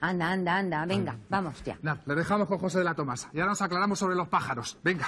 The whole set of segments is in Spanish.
Anda, anda, anda, venga, vamos ya. Nada, le dejamos con José de la Tomasa. Y ahora nos aclaramos sobre los pájaros. Venga.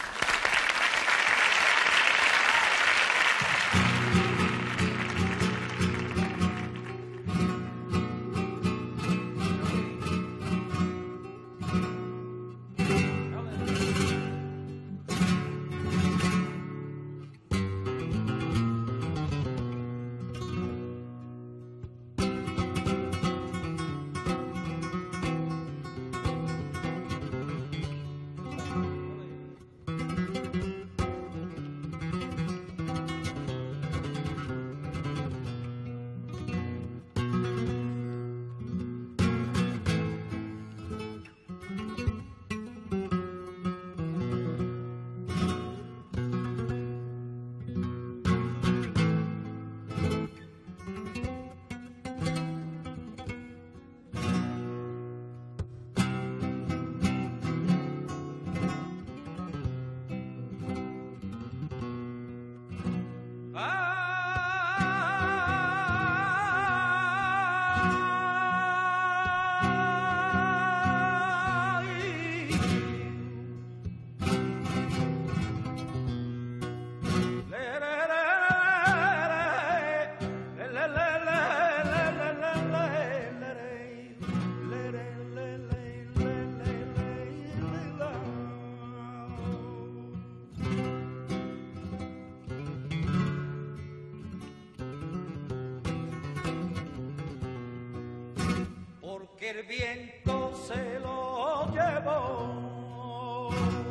El viento se lo llevó.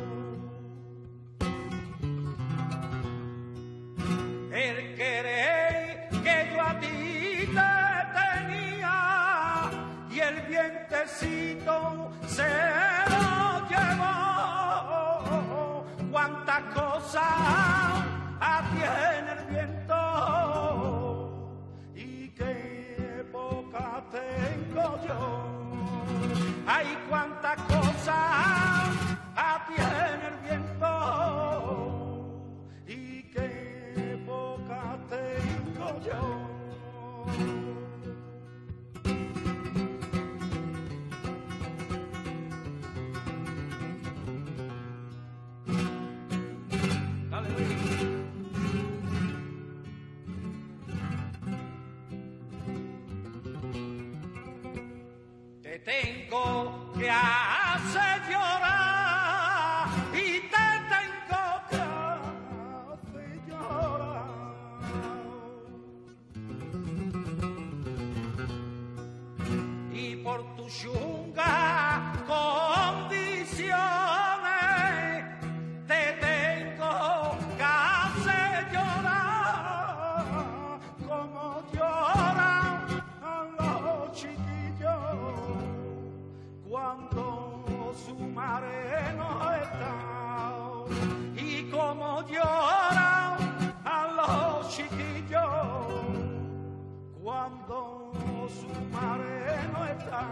El querer que yo a ti te tenía y el vientecito se lo llevó. Cuántas cosas tiene el viento y qué poca tengo yo. Ay, cuántas cosas tiene el viento y qué poca tengo yo. Te tengo que hacer llorar y te tengo que hacer llorar. Y por tu chunga condiciones te tengo que hacer llorar como lloran los chiquillos cuando su madre no está, y como lloran a los chiquillos cuando su madre no está.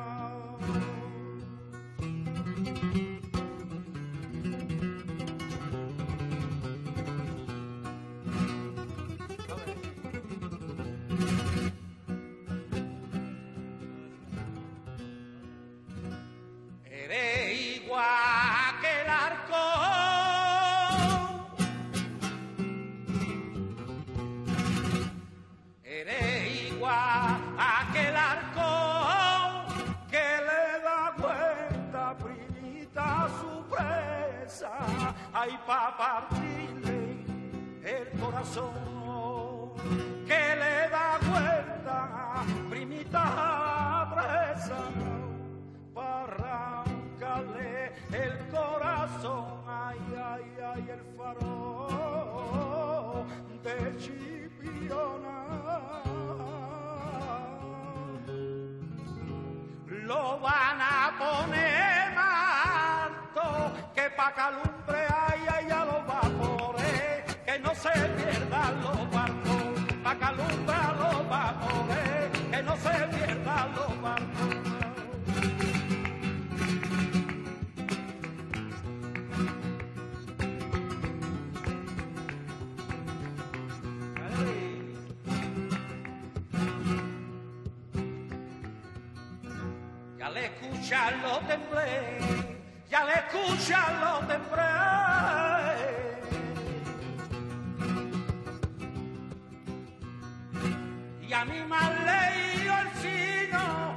Eres igual que el arco, eres igual que el arco que le da vuelta primita a su presa, ay, pa' partirle el corazón, que le da vuelta primita a presa, para arrancarle el corazón, ay, ay, ay, el farol de Chipiona. Lo van a poner más alto que pa' calumbre, ay, ay, a los vapores, que no se pierdan los barcos, pa' calumbre a los vapores, que no se pierdan los barcos. y al escucharlo temblé, y al escucharlo temblé. Y a mí me ha leído el signo,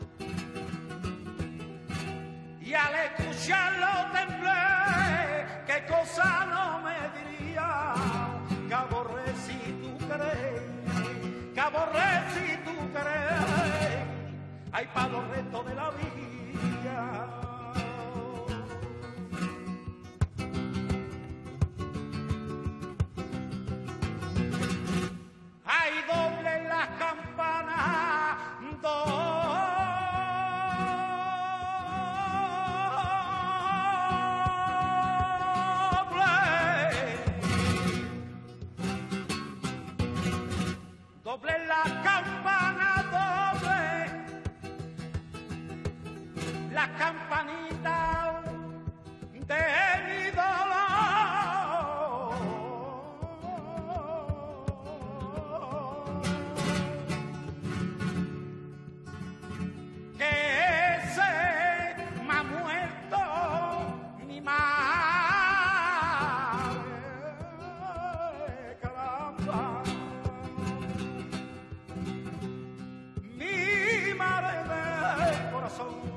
y al escucharlo temblé, qué cosa no me diría, que aborré si tú crees, que aborré si tú crees, hay para los restos de la vida. Hay doble en las campanas, doble en las campanas, doble las campanitas de mi dolor. Que se me ha muerto mi madre, caramba, mi madre del corazón.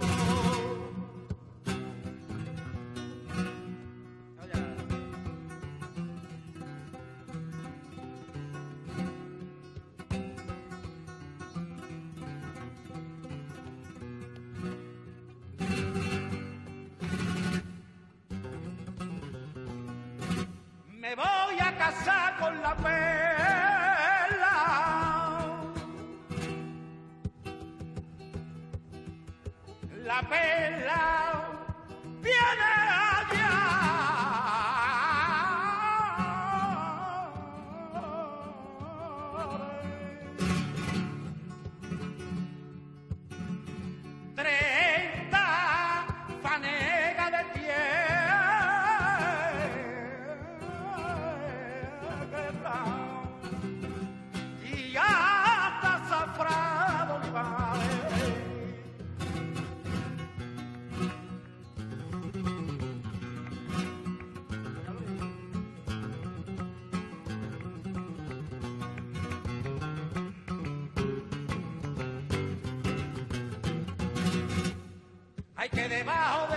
Me voy a casar con la perla, la perla viene allá. Treinta fanegas de piel y hasta azafrado olivares. Hay que debajo